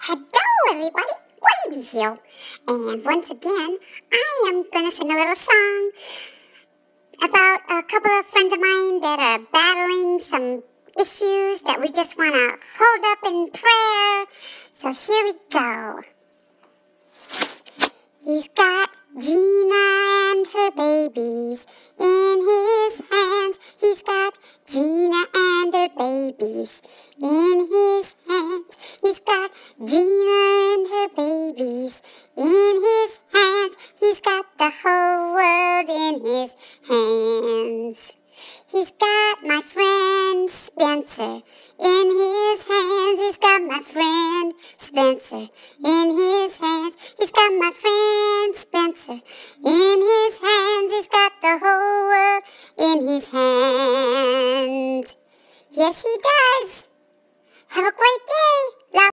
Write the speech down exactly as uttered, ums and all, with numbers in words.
Hello everybody, Lady here, and once again I am going to sing a little song about a couple of friends of mine that are battling some issues that we just want to hold up in prayer. So here we go. He's got Gina and her babies in his hands. He's got Gina and her babies in his hands. He's got Gina and her babies in his hands. He's got the whole world in his hands. He's got my friend Spencer in his hands. He's got my friend Spencer in his hands. He's got my friend Spencer in his hands. He's got the whole world in his hands. Yes, he does. Have a great day. Love.